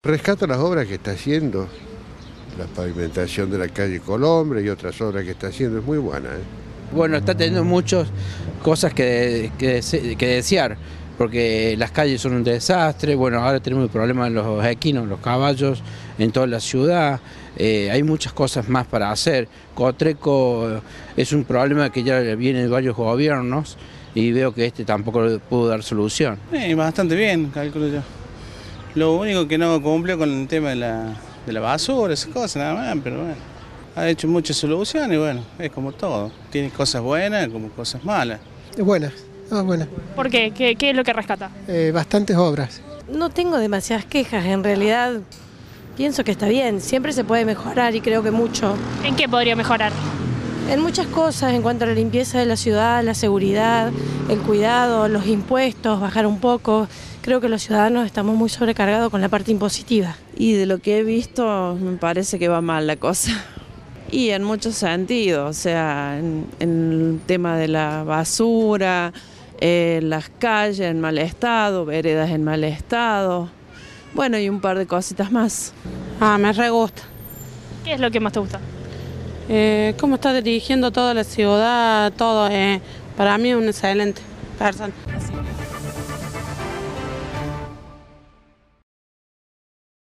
Rescato las obras que está haciendo, la pavimentación de la calle Colombre y otras obras que está haciendo, es muy buena, ¿eh? Bueno, está teniendo muchas cosas que desear, porque las calles son un desastre. Bueno, ahora tenemos el problema de los equinos, los caballos en toda la ciudad. Hay muchas cosas más para hacer. Cotreco es un problema que ya viene de varios gobiernos y veo que este tampoco le pudo dar solución. Bastante bien, calculo yo. Lo único que no cumplió con el tema de la basura, esas cosas nada más, pero bueno. Ha hecho muchas soluciones y bueno, es como todo. Tiene cosas buenas como cosas malas. Es buena, buena. ¿Por qué? ¿Qué es lo que rescata? Bastantes obras. No tengo demasiadas quejas, en realidad pienso que está bien. Siempre se puede mejorar y creo que mucho. ¿En qué podría mejorar? En muchas cosas, en cuanto a la limpieza de la ciudad, la seguridad, el cuidado, los impuestos, bajar un poco. Creo que los ciudadanos estamos muy sobrecargados con la parte impositiva. Y de lo que he visto me parece que va mal la cosa. Y en muchos sentidos, o sea, en el tema de la basura, las calles en mal estado, veredas en mal estado, bueno, y un par de cositas más. Me re gusta. ¿Qué es lo que más te gusta? Cómo está dirigiendo toda la ciudad, todo, para mí es una excelente persona.